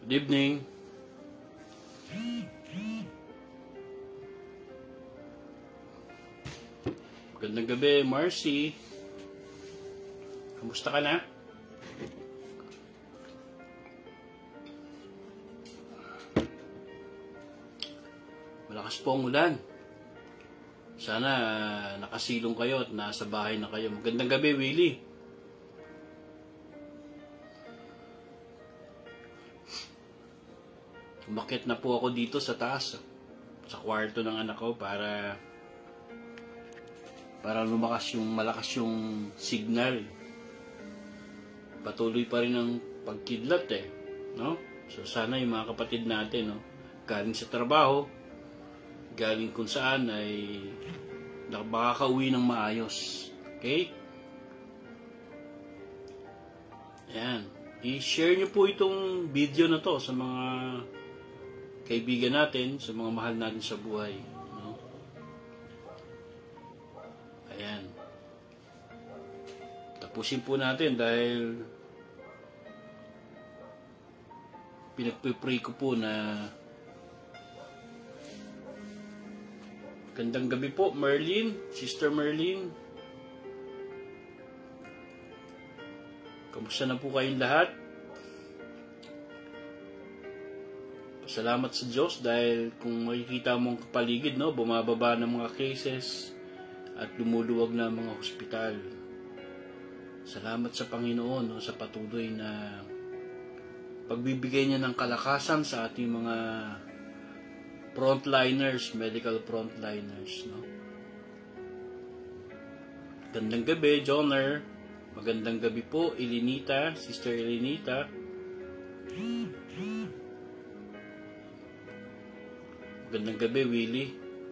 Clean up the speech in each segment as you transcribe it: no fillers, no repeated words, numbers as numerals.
Good evening. Magandang gabi, Marcy. Kamusta ka na? Malakas po ang ulan. Sana nakasilong kayo at nasa bahay na kayo. Magandang gabi, Willie. Umakyat na po ako dito sa taas, sa kwarto ng anak ko para malakas yung signal. Patuloy pa rin ang pagkidlat no? So sana yung mga kapatid natin, no, galing sa trabaho, galing kung saan ay makakauwi ng maayos. Okay? Ayan. I-share nyo po itong video na to sa mga kaibigan natin, sa mga mahal natin sa buhay. No? Ayan. Tapusin po natin dahil pinagpipray ko po na gandang gabi po, Merlin, Sister Merlin. Kamusta na po kayong lahat? Salamat sa Diyos dahil kung makikita mong kapaligid, no, bumababa ng mga cases at lumuluwag na mga hospital. Salamat sa Panginoon, no, sa patuloy na pagbibigay niya ng kalakasan sa ating mga frontliners, medical frontliners, no. Gandang gabi, Joner. Magandang gabi po, Elinita, Sister Elinita. Magandang gabi, Willie.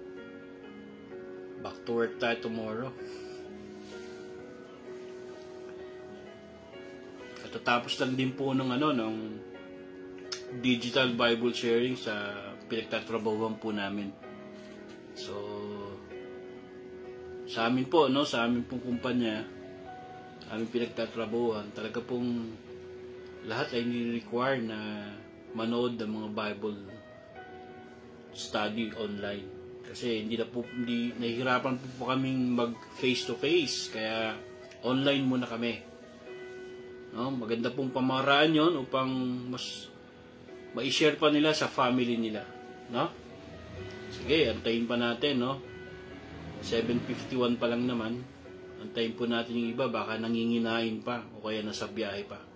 Back to work tayo tomorrow. Katatapos lang din po ng digital Bible sharing sa pinagtatrabahuan po namin. So, sa amin po, no, sa amin pong kumpanya, aming pinagtatrabahuan, talaga pong lahat ay ni-require na manood ng mga Bible study online. Kasi hindi nahihirapan po kaming mag face to face, kaya online muna kami. No, maganda pong pamaraan 'yon upang mas ma-share pa nila sa family nila, no? Sige, antayin pa natin, no? 7:51 pa lang naman. Antayin po natin yung iba, baka nanginginain pa o kaya nasa biyahe pa.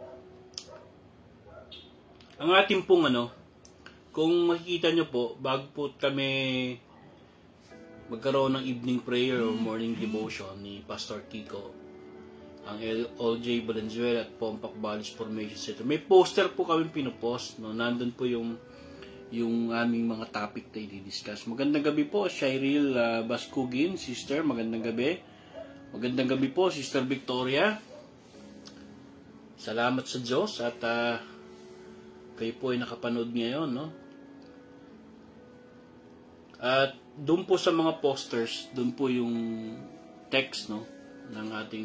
Ang ating pong kung makikita nyo po, bago po kami magkaroon ng evening prayer o morning devotion ni Pastor Kiko, ang LJ Valenzuela at Pompac Valles Formation Center, may poster po kami pinupost, no? Nandun po yung aming mga topic na i-discuss. Magandang gabi po, Shireel Baskugin, Sister, magandang gabi. Magandang gabi po, Sister Victoria. Salamat sa Diyos at kayo po ay nakapanood ngayon, no? At doon po sa mga posters, doon po yung text, no, ng ating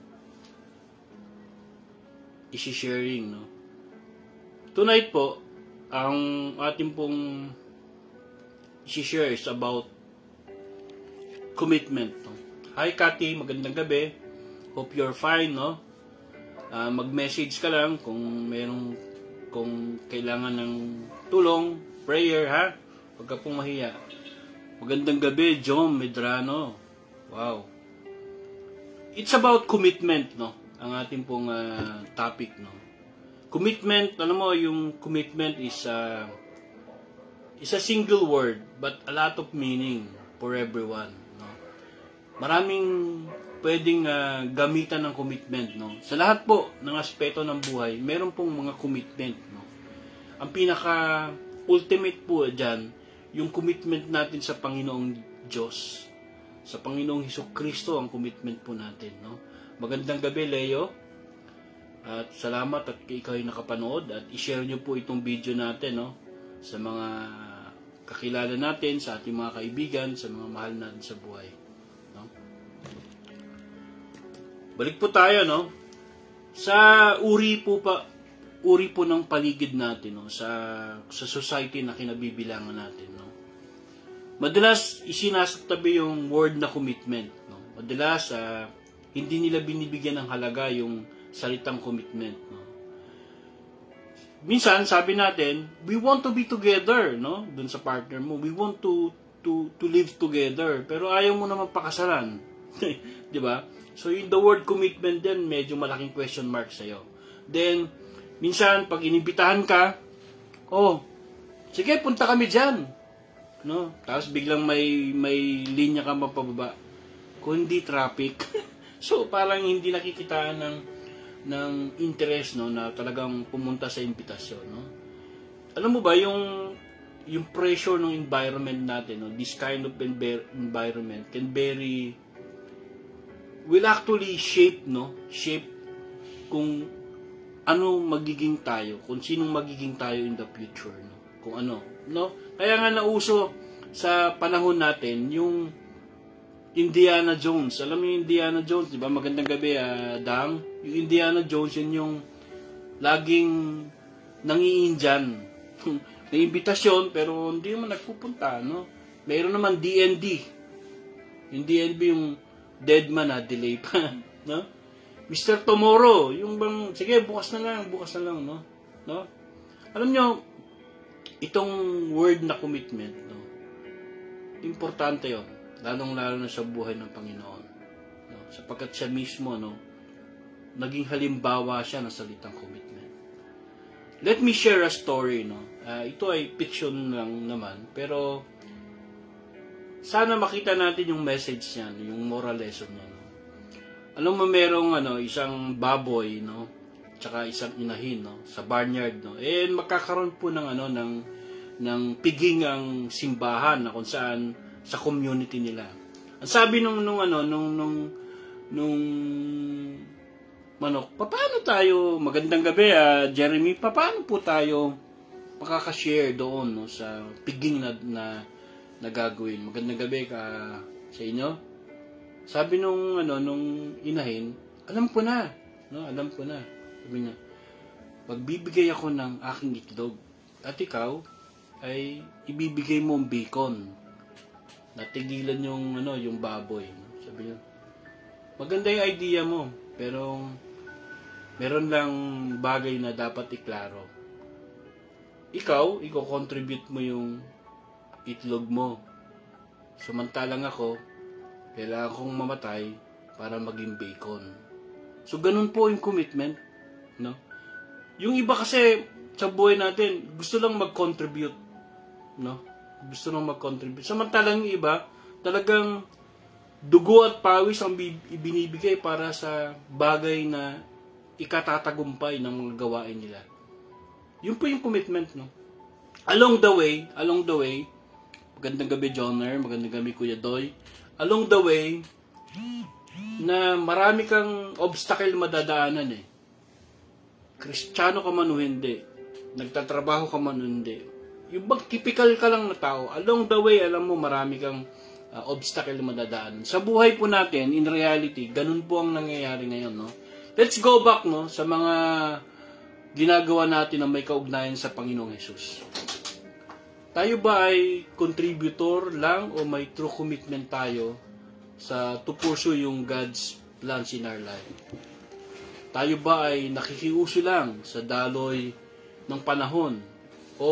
isi-sharing, no. Tonight po, ang ating pong isi-share is about commitment, no. Hi, Cathy, magandang gabi. Hope you're fine, no. Mag-message ka lang kung kailangan ng tulong, prayer, ha? Huwag ka pong mahiya. Magandang gabi, John Medrano. Wow. It's about commitment, no? Ang ating pong topic, no? Commitment, yung commitment is a single word but a lot of meaning for everyone, no? Maraming pwedeng gamitan ng commitment, no? Sa lahat po ng aspeto ng buhay, meron pong mga commitment, no? Ang pinaka ultimate po diyan, yung commitment natin sa Panginoong Diyos, sa Panginoong Hesukristo, ang commitment po natin, no? Magandang gabi, Leo. At salamat at ikaw ay nakapanood at i-share nyo po itong video natin, no, sa mga kakilala natin, sa ating mga kaibigan, sa mga mahal natin sa buhay, no? Balik po tayo, no? Sa uri uri po ng paligid natin, no, sa society na kinabibilangan natin, no. Madalas isinasatabi yung word na commitment, no. Madalas hindi nila binibigyan ng halaga yung salitang commitment, no. Minsan sabi natin, we want to be together, no, dun sa partner mo. We want to live together, pero ayaw mo naman pakasalan. 'Di ba? So yung the word commitment din medyo malaking question mark sa iyo. Then minsan pag inibitahan ka, oh, sige punta kami diyan. No? Tapos biglang may linya ka mapababa. Kundi traffic. So parang hindi nakikitaan ng interest, no, na talagang pumunta sa imbitasyon, no. Alam mo ba yung pressure ng environment natin, no, this kind of environment will actually shape kung ano magiging tayo, kung sinong magiging tayo in the future, no. Kung ano, no? Kaya nga nauso sa panahon natin yung Indiana Jones. Alam mo yung Indiana Jones, di ba? Magandang gabi, Dang. Yung Indiana Jones, yun yung laging nangiindiyan. May imbitasyon, pero hindi naman nagpupunta, no? Mayroon naman DND. Yung DND, yung dead man, delay pa, no? Mr. Tomorrow, yung bang, sige, bukas na lang, no? No? Alam nyo, itong word na commitment, no? Importante yon, lalong-lalo na sa buhay ng Panginoon, no? Sapagkat siya mismo, no, naging halimbawa siya ng salitang commitment. Let me share a story, no. Ito ay fiction lang naman, pero sana makita natin yung message niya, yung moral lesson niya, no. Alam mo, merong isang baboy, no, tsaka isang inahin, no, sa barnyard, no. Magkakaroon po ng piging ang simbahan na kung saan sa community nila. Ang sabi nung manok, paano tayo, magandang gabi, Jeremy, paano po tayo makaka-share doon, no, sa piging na gagawin? Magandang gabi sa inyo. Sabi nung inahin, alam ko na, no, alam ko na. Sabi niya, magbibigay ako ng aking itlog at ikaw ay ibibigay mo ang bacon. Natigilan yung baboy. Sabi niya, maganda yung idea mo, pero meron lang bagay na dapat iklaro. Ikaw, i-contribute mo yung itlog mo. Samantalang ako, kailangan kong mamatay para maging bacon. So, ganun po yung commitment, no? Yung iba kasi, sa buhay natin, gusto lang mag-contribute, no? Gusto lang mag-contribute. Samantalang yung iba, talagang dugo at pawis ang ibinibigay para sa bagay na ikatatagumpay ng mga gawain nila. Yun po yung commitment, no? Along the way, magandang gabi, Joner, magandang gabi, Kuya Doy. Along the way, na marami kang obstacle madadaanan, eh. Kristiyano ka man o hindi, nagtatrabaho ka man o hindi, yung bang typical ka lang na tao, along the way, alam mo, marami kang obstacle na madadaanan. Sa buhay po natin, in reality, ganun po ang nangyayari ngayon, no? Let's go back, no, sa mga ginagawa natin na may kaugnayan sa Panginoong Hesus. Tayo ba ay contributor lang o may true commitment tayo to pursue yung God's plans in our life? Tayo ba ay nakikiuso lang sa daloy ng panahon? O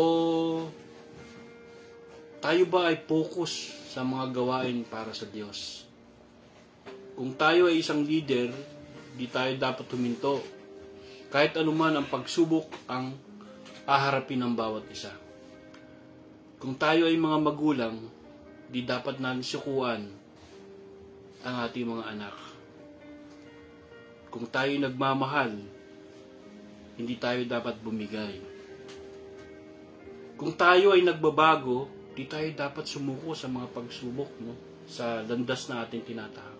tayo ba ay focus sa mga gawain para sa Diyos? Kung tayo ay isang leader, di tayo dapat huminto. Kahit anuman ang pagsubok ang haharapin ng bawat isa. Kung tayo ay mga magulang, di dapat natin sukuan ang ating mga anak. Kung tayo nagmamahal, hindi tayo dapat bumigay. Kung tayo ay nagbabago, di tayo dapat sumuko sa mga pagsubok, no, sa landas na ating tinatahak.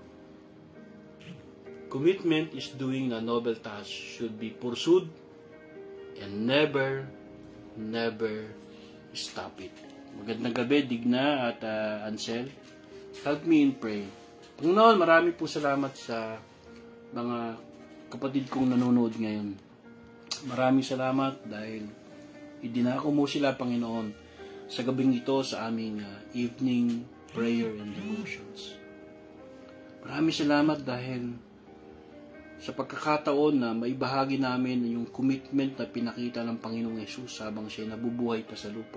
Commitment is doing a noble task, should be pursued, and never stop it. Magandang gabi, Digna at Ansel. Help me in pray. Panginoon, marami po salamat sa mga kapatid kong nanonood ngayon. Maraming salamat dahil idinako mo sila, Panginoon, sa gabing ito sa aming evening prayer and devotions. Maraming salamat dahil sa pagkakataon na maibahagi namin yung commitment na pinakita ng Panginoong Hesus habang siya nabubuhay pa sa lupa.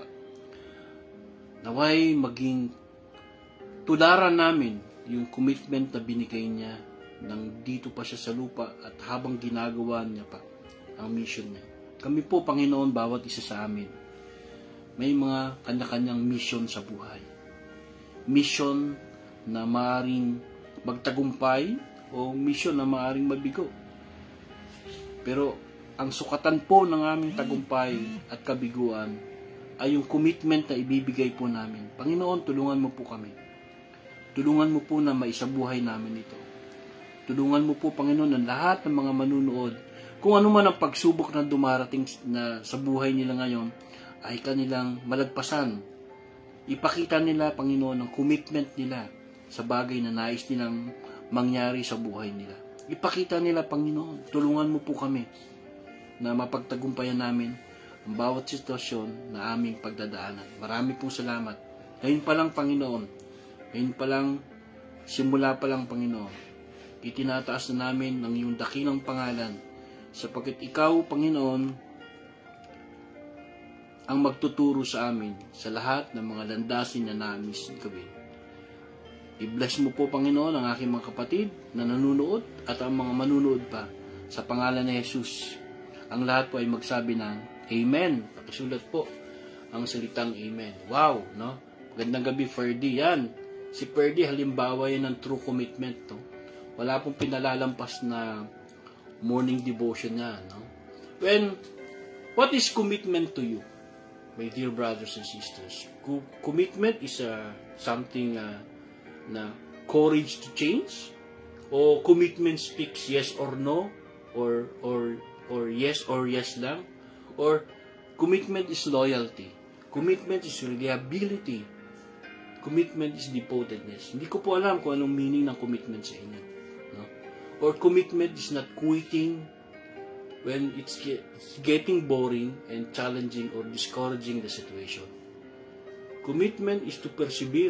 Naway maging tularan namin yung commitment na binigay niya nang dito pa siya sa lupa at habang ginagawa niya pa ang mission niya. Kami po, Panginoon, bawat isa sa amin, may mga kanya-kanyang mission sa buhay. Mission na maaaring magtagumpay o mission na maaaring mabigo. Pero ang sukatan po ng aming tagumpay at kabiguan ay yung commitment na ibibigay po namin. Panginoon, tulungan mo po kami. Tulungan mo po na maisabuhay namin ito. Tulungan mo po, Panginoon, ang lahat ng mga manunood, kung ano man ang pagsubok na dumarating na sa buhay nila ngayon, ay kanilang malagpasan. Ipakita nila, Panginoon, ang commitment nila sa bagay na nais nilang mangyari sa buhay nila. Ipakita nila, Panginoon, tulungan mo po kami na mapagtagumpayan namin ang bawat sitwasyon na aming pagdadaanan. Marami pong salamat. Ngayon pa lang, Panginoon, ngayon pa lang, simula pa lang, Panginoon, itinataas na namin ang iyong dakilang pangalan sapagkat ikaw, Panginoon, ang magtuturo sa amin sa lahat ng mga landasin na namis gawin. I-bless mo po, Panginoon, ang aking mga kapatid na nanunood at ang mga manunood pa sa pangalan ni Jesus. Ang lahat po ay magsabi ng Amen. Pakisulat po ang salitang Amen. Wow, no? Magandang gabi, Ferdy. Yan. Si Ferdy, halimbawa yan ng true commitment, no? Wala pong pinalalampas na morning devotion niya, no? What is commitment to you, my dear brothers and sisters? Commitment is something na courage to change, o commitment speaks yes or no, or yes lang, or commitment is loyalty, commitment is reliability, commitment is devotedness. Hindi ko po alam kung anong meaning ng commitment sa inyo, no? Or commitment is not quitting when it's getting boring and challenging or discouraging the situation. Commitment is to persevere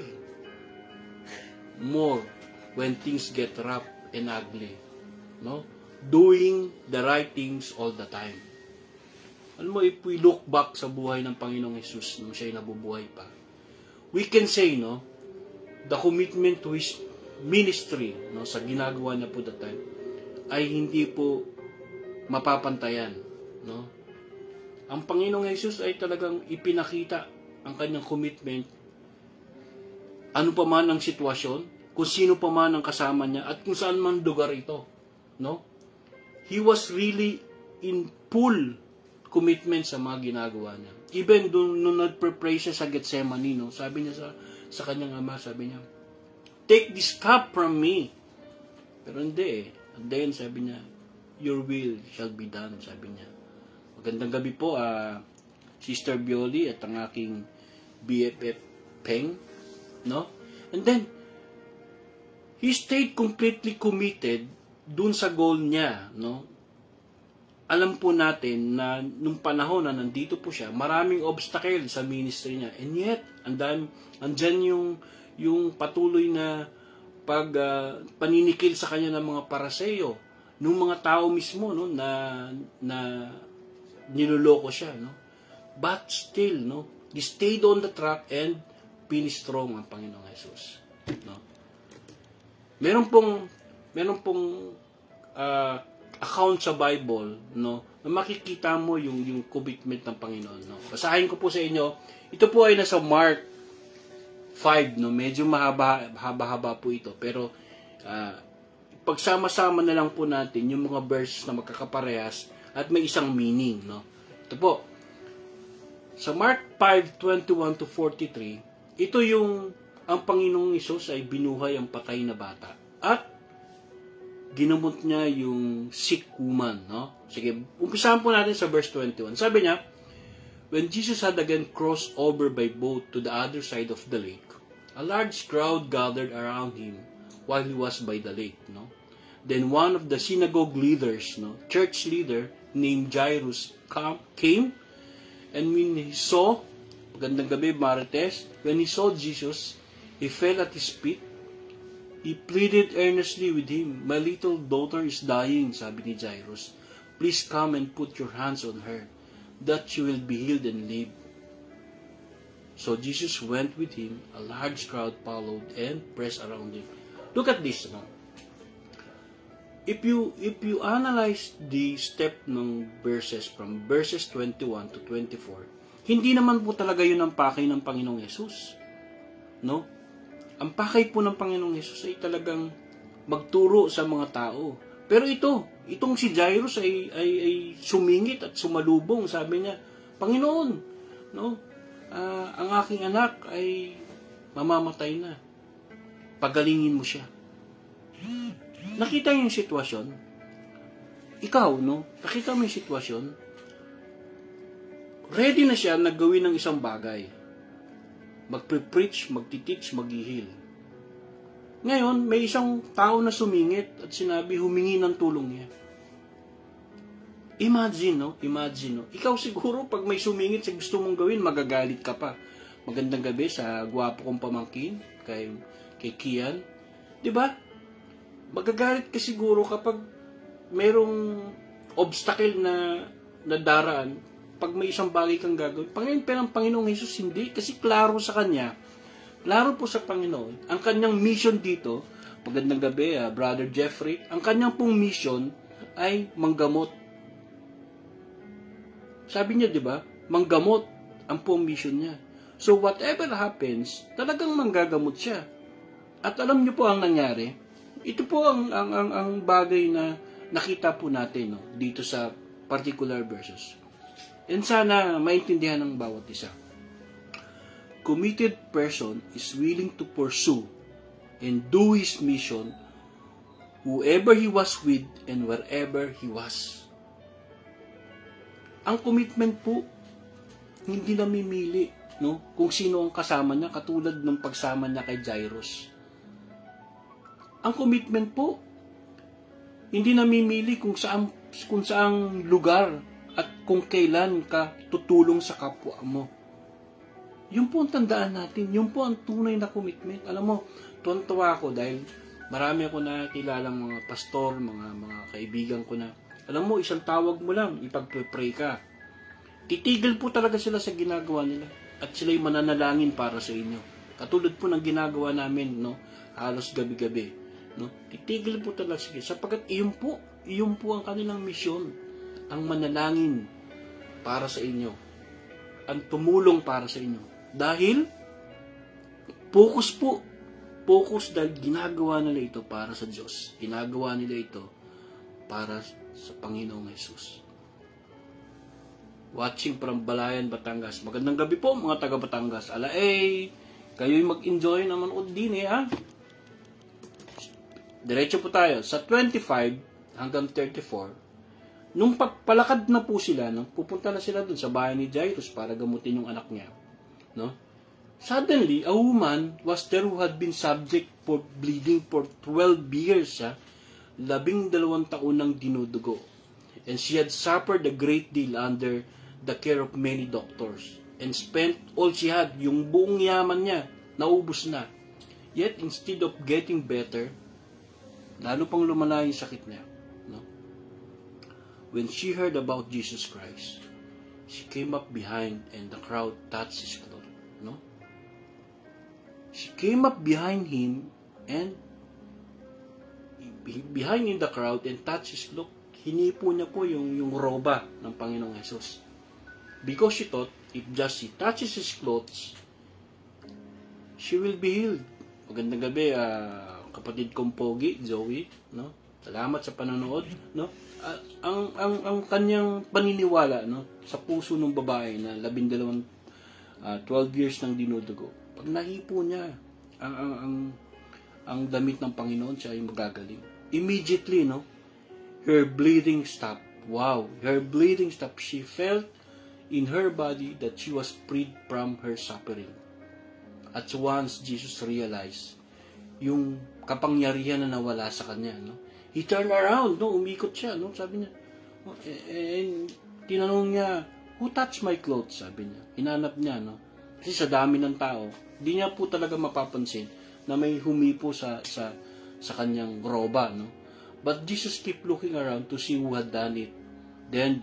more when things get rough and ugly, no? Doing the right things all the time. Alam mo, if we look back sa buhay ng Panginoong Hesus nung siya'y nabubuhay pa, we can say, no, the commitment to His ministry, no, sa ginagawa niya po that time, ay hindi po mapapantayan, no? Ang Panginoong Hesus ay talagang ipinakita ang kanyang commitment, ano pa man ang sitwasyon, kung sino pa man ang kasama niya, at kung saan man lugar ito, no? He was really in full commitment sa mga ginagawa niya. Even nung nagpre-pray siya sa Gethsemane, no, sabi niya sa kanyang ama, sabi niya, take this cup from me. Pero hindi eh. And then sabi niya, your will shall be done, sabi niya. Magandang gabi po, Sister Bioli at ang aking BFF Peng, no? And then, he stayed completely committed dun sa goal niya, no? Alam po natin na nung panahon na nandito po siya, maraming obstacle sa ministry niya. And yet, andyan yung patuloy na paninikil sa kanya ng mga paraseyo, nung mga tao mismo, no, na niloloko siya, no? But still, no, he stayed on the track and pinistrong ang Panginoong Hesus, no? Meron pong account sa Bible, no, na makikita mo yung commitment ng Panginoon, no. Basahin ko po sa inyo. Ito po ay nasa Mark 5, no. Medyo mahaba po ito, pero pagsama-sama na lang po natin yung mga verses na magkakaparehas at may isang meaning, no. Ito po. Sa Mark 5:21 to 43, ito yung ang Panginoong Hesus ay binuhay ang patay na bata at ginamot niya yung sick woman, no? Sige, umpisahan po natin sa verse 21. Sabi niya, when Jesus had again crossed over by boat to the other side of the lake, a large crowd gathered around him while he was by the lake, no? Then one of the synagogue leaders, church leader, named Jairus, came, and when he saw, magandang gabi, Marites, when he saw Jesus, he fell at his feet. He pleaded earnestly with him. My little daughter is dying, sabi ni Jairus. Please come and put your hands on her, that she will be healed and live. So Jesus went with him. A large crowd followed and pressed around him. Look at this. If you analyze the step ng verses from verses 21 to 24, hindi naman po talaga yun ang pakay ng Panginoong Yesus. No? Ang pakay po ng Panginoong Yesus ay talagang magturo sa mga tao. Pero itong si Jairus ay sumingit at sumalubong. Sabi niya, Panginoon, ang aking anak ay mamamatay na. Pagalingin mo siya. Nakita niyo yung sitwasyon? Ikaw, nakita mo yung sitwasyon? Ready na siya na gawin ng isang bagay. Magpe-preach, magti-teach, mag-heal. Ngayon, may isang tao na sumingit at sinabi, humingi ng tulong niya. Imagine. Ikaw siguro, pag may sumingit sa gusto mong gawin, magagalit ka pa. Magandang gabi sa gwapo kong pamangkin, kay Kian. Diba? Magagalit ka siguro kapag merong obstacle na daraan, pag may isang bagay kang gagawin. Pero ang Panginoong Jesus hindi, kasi klaro sa Kanya, klaro po sa Panginoon, ang Kanyang mission dito, magandang gabi, Brother Jeffrey, ang Kanyang pong mission ay manggamot. Sabi niya, di ba? Manggamot ang pong mission niya. So whatever happens, talagang manggagamot siya. At alam niyo po ang nangyari, ito po ang bagay na nakita po natin dito sa particular verses. And sana maintindihan ng bawat isa. Committed person is willing to pursue and do his mission whoever he was with and wherever he was. Ang commitment po, hindi namimili kung sino ang kasama niya, katulad ng pagsama niya kay Jairus. Ang commitment po, hindi namimili kung saang lugar at kung kailan ka tutulong sa kapwa mo. Yun po ang tandaan natin. Yun po ang tunay na commitment. Alam mo, tuwan-tuwa ako dahil marami ako nakilalang mga pastor, mga kaibigan ko na, alam mo, isang tawag mo lang, ipagpe-pray ka. Titigil po talaga sila sa ginagawa nila at sila'y mananalangin para sa inyo. Katulad po ng ginagawa namin, halos gabi-gabi. Titigil po talaga sila sapagkat iyon po ang kanilang misyon, ang manalangin para sa inyo, ang tumulong para sa inyo. Dahil focus dahil ginagawa nila ito para sa Diyos. Ginagawa nila ito para sa Panginoong Jesus. Watching from Balayan, Batangas. Magandang gabi po mga taga Batangas. Kayo'y mag-enjoy naman din ha. Diretso po tayo. Sa 25 hanggang 34, nung palakad na po sila, pupunta na sila dun sa bahay ni Jairus para gamutin yung anak niya. Suddenly, a woman was there who had been subject for bleeding for 12 years. 12 taon ng dinudugo. And she had suffered a great deal under the care of many doctors. And spent all she had, yung buong yaman niya, naubos na. Yet, instead of getting better, lalo pang lumala yung sakit niya. When she heard about Jesus Christ, she came up behind and the crowd touched his clothes. She came up behind him and behind in the crowd and touched his cloak. Hinipo niya po yung roba ng Panginoong Jesus. Because she thought, if just she touches his clothes, she will be healed. Magandang gabi, kapatid kong pogi, Zoe, Salamat sa panonood, ang kanyang paniniwala, sa puso ng babae na 12 years nang dinudugo. Pag nahipo niya ang damit ng Panginoon, siya ay magagaling. Immediately, her bleeding stopped. Wow, her bleeding stopped. She felt in her body that she was freed from her suffering. At once Jesus realized yung kapangyarihan na nawala sa kanya, he turned around, no? Umikot siya, no? Sabi niya, and tinanong niya, who touched my clothes? Sabi niya. Hinanap niya, no? Kasi sa dami ng tao, di niya po talaga mapapansin na may humipo sa kanyang roba, no? But Jesus kept looking around to see who had done it. Then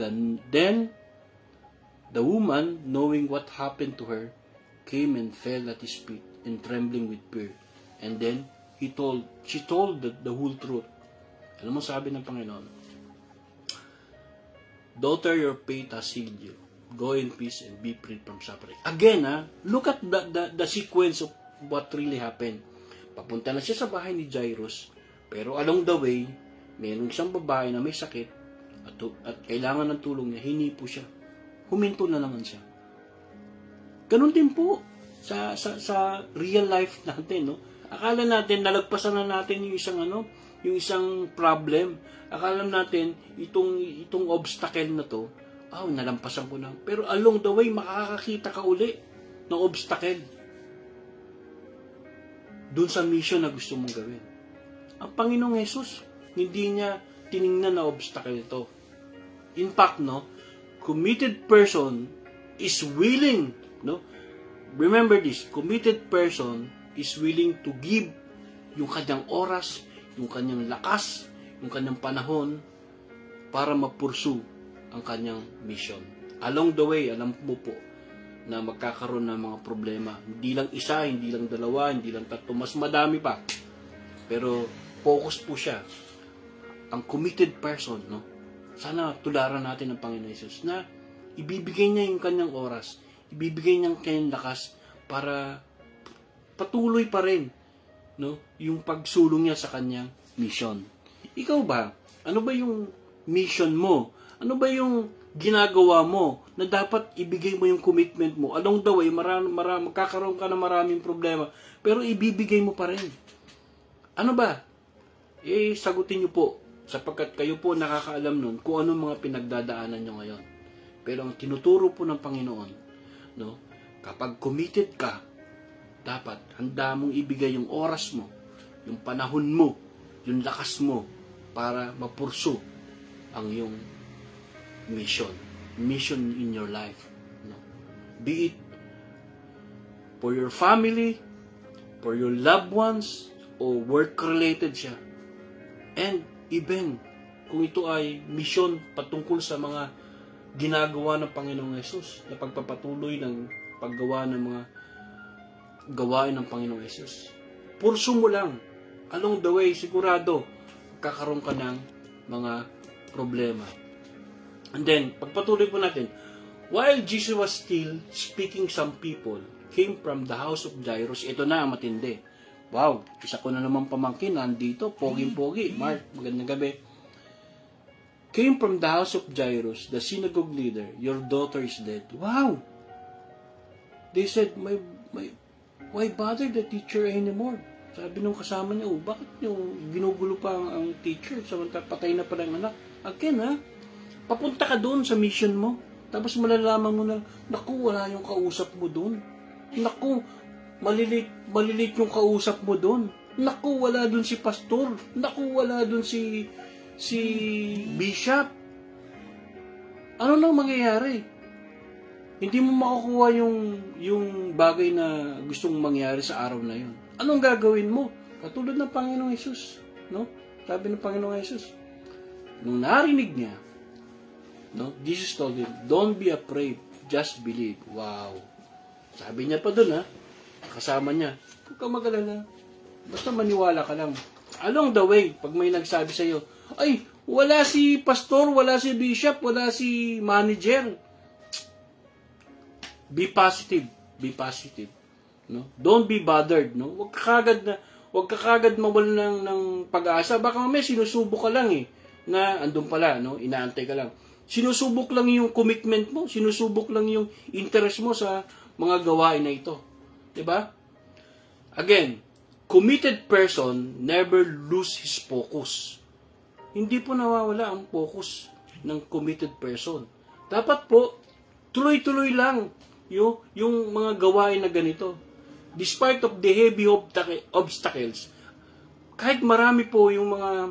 the woman, knowing what happened to her, came and fell at his feet and trembling with fear. And then she told the whole truth. Alam mo sabi ng Panginoon, daughter, your faith has healed you. Go in peace and be freed from suffering. Again, look at the sequence of what really happened. Papunta na siya sa bahay ni Jairus, pero along the way, mayroong isang babae na may sakit at kailangan ng tulong niya, hinipo siya. Huminto na naman siya. Ganun din po sa real life natin, no? Akala natin nalagpasan na natin yung isang problem. Akala natin itong obstacle na to, nalampasan ko na. Pero along the way makakakita ka uli ng obstacle doon sa mission na gusto mong gawin. Ang Panginoong Jesus, hindi niya tiningnan na obstacle ito. In fact, no, committed person is willing, no? Remember this, committed person is willing to give yung kanyang oras, yung kanyang lakas, yung kanyang panahon para mapursu ang kanyang mission. Along the way, alam mo po na magkakaroon ng mga problema. Hindi lang isa, hindi lang dalawa, hindi lang tatlo, mas madami pa. Pero focus po siya. Ang committed person, no? Sana tularan natin ang Panginoon Jesus na ibibigay niya yung kanyang oras, ibibigay niya yung kanyang lakas para patuloy pa rin, no, yung pagsulong niya sa kanyang mission. Ikaw ba? Ano ba yung mission mo? Ano ba yung ginagawa mo na dapat ibigay mo yung commitment mo? Along the way, magkakaroon ka ng maraming problema, pero ibibigay mo pa rin. Ano ba? Sagutin niyo po, sapagkat kayo po nakakaalam nun kung anong mga pinagdadaanan nyo ngayon. Pero ang tinuturo po ng Panginoon, no, kapag committed ka, dapat handa mong ibigay yung oras mo, yung panahon mo, yung lakas mo para mapursu ang iyong mission in your life, no? Be it for your family, for your loved ones, o work-related siya. And even kung ito ay mission patungkol sa mga ginagawa ng Panginoong Yesus, na pagpapatuloy ng paggawa ng mga gawain ng Panginoong Yesus. Pursu mo lang. Along the way, sigurado, kakaroon ka ng mga problema. And then, pagpatuloy po natin, while Jesus was still speaking, some people came from the house of Jairus. Ito na ang matindi. Wow, isa ko na naman pamangkin, nandito, poging-pogi. Mark, magandang gabi. Came from the house of Jairus, the synagogue leader, your daughter is dead. Wow! They said, why bother the teacher anymore? Sabi nung kasama niya, bakit yung ginugulo pa ang teacher? Samantala patay na pala ang anak. Again, papunta ka doon sa mission mo. Tapos malalaman mo na, naku, wala yung kausap mo doon. Naku, malilit yung kausap mo doon. Naku, wala doon si pastor. Naku, wala doon si bishop. Ano nang mangyayari? Hindi mo makukuha yung bagay na gustong mangyari sa araw na yun. Anong gagawin mo? Katulad ng Panginoong Hesus, no? Sabi ng Panginoong Hesus, nung narinig niya, no, Jesus told him, don't be afraid, just believe. Wow. Sabi niya pa doon, kasama niya, huwag kang mag-alala, basta maniwala ka lang. Along the way, pag may nagsabi sa iyo, ay, wala si pastor, wala si bishop, wala si manager. Be positive. Be positive. No? Don't be bothered. No? Huwag ka kagad mawalan ng pag-asa. Baka may sinusubok ka lang na andun pala, no? Inaantay ka lang. Sinusubok lang yung commitment mo. Sinusubok lang yung interest mo sa mga gawain na ito. Diba? Again, committed person never lose his focus. Hindi po nawawala ang focus ng committed person. Dapat po, tuloy-tuloy lang yung mga gawain na ganito. Despite of the heavy obstacles, kahit marami po yung mga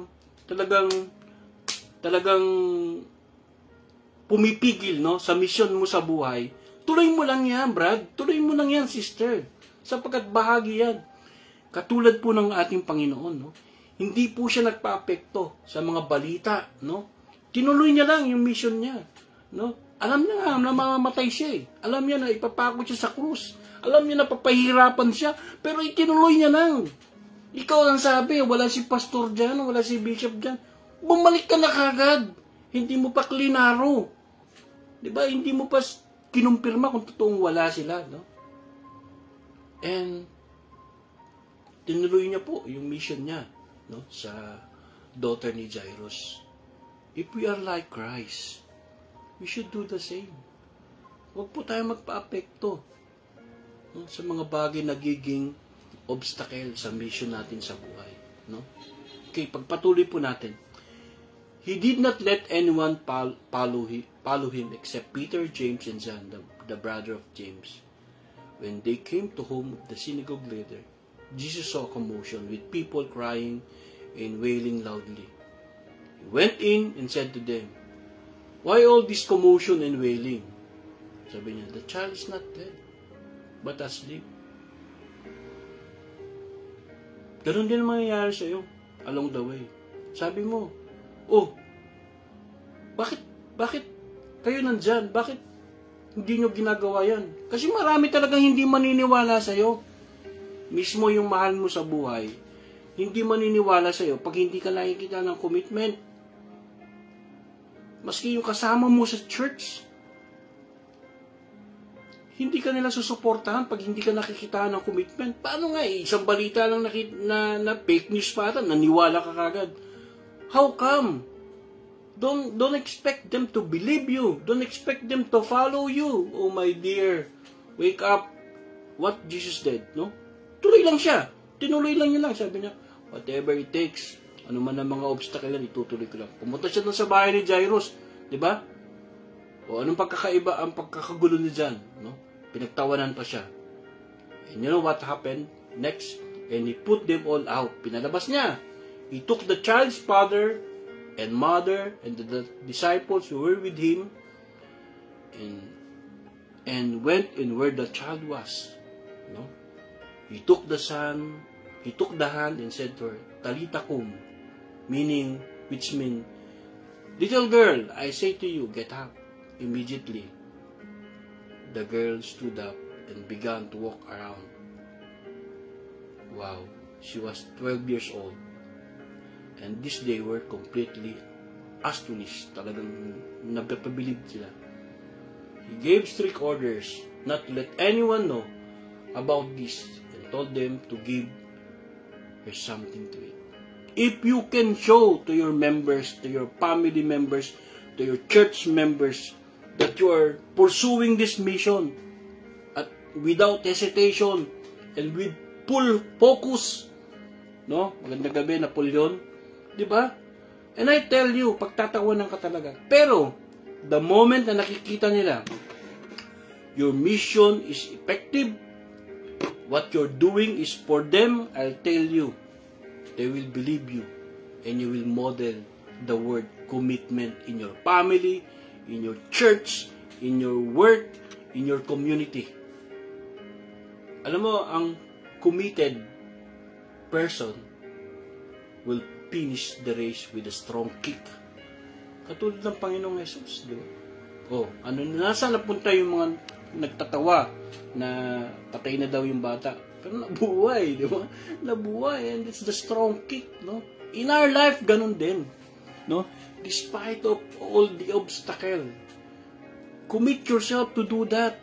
talagang pumipigil, no, sa misyon mo sa buhay, tuloy mo lang yan, Brad. Tuloy mo lang yan, sister. Sapagkat bahagi yan. Katulad po ng ating Panginoon, no? Hindi po siya nagpa-apekto sa mga balita, no? Tinuloy niya lang yung mission niya, no? Alam niya nga na mamamatay siya, eh. Alam niya na ipapakot siya sa krus. Alam niya na papahirapan siya, pero itinuloy niya lang. Ikaw ang sabi, wala si pastor dyan, wala si bishop dyan. Bumalik ka na kagad. Hindi mo pa klinaro. Diba? Hindi mo pa kinumpirma kung totoong wala sila, no? And tinuloy niya po yung mission niya, no, sa daughter ni Jairus. If we are like Christ, we should do the same. Huwag po tayo magpa-apekto, no, sa mga bagay nagiging obstacle sa mission natin sa buhay, no? Okay, pagpatuloy po natin. He did not let anyone follow him except Peter, James, and John, the brother of James. When they came to home of the synagogue leader, Jesus saw commotion with people crying and wailing loudly. He went in and said to them, "Why all this commotion and wailing?" Sabi niya, "The child is not dead, but asleep." Ganun din mangyayari sa iyo along the way. Sabi mo, "Oh, bakit kayo nandyan? Bakit hindi nyo ginagawa yan?" Kasi marami talagang hindi maniniwala sa iyo. Mismo yung mahal mo sa buhay, hindi maniniwala sa iyo pag hindi ka nakikita ng commitment. Maski yung kasama mo sa church, hindi ka nila susuportahan pag hindi ka nakikita ng commitment. Paano nga isang balita lang na fake news pa ata, naniwala ka kagad. How come? Don't expect them to believe you. Don't expect them to follow you. Oh my dear, wake up. What Jesus did, no? Tuloy lang siya. Tinuloy lang niya lang. Sabi niya, whatever it takes, ano man ang mga obstacle yan, itutuloy ko lang. Pumunta siya sa bahay ni Jairus, di ba? O anong pagkakaiba, ang pagkakagulo niya dyan, no? Pinagtawanan pa siya. And you know what happened next? And he put them all out. Pinalabas niya. He took the child's father and mother and the disciples who were with him and went in where the child was. No? He took the hand and said to her, "Talita kum," which means, "Little girl, I say to you, get up." Immediately, the girl stood up and began to walk around. Wow, she was 12 years old. And this they were completely astonished. Talagang nagpapabilib sila. He gave strict orders not to let anyone know about this and told them to give her something to eat. If you can show to your members, to your family members, to your church members that you are pursuing this mission at without hesitation and with full focus, no? Magandang gabi, Napoleon. Diba? And I tell you, pagtatawanan ka talaga. Pero, the moment na nakikita nila, your mission is effective, what you're doing is for them, I'll tell you, they will believe you, and you will model the word commitment in your family, in your church, in your work, in your community. Alam mo, ang committed person will finish the race with a strong kick. Katulad ng Panginoong Jesus, di ba? Oh, nasaan napunta yung mga nagtatawa na patay na daw yung bata? Pero nabuhay, di ba? Nabuhay, and it's the strong kick, no? In our life, ganun din, no? Despite of all the obstacle, commit yourself to do that.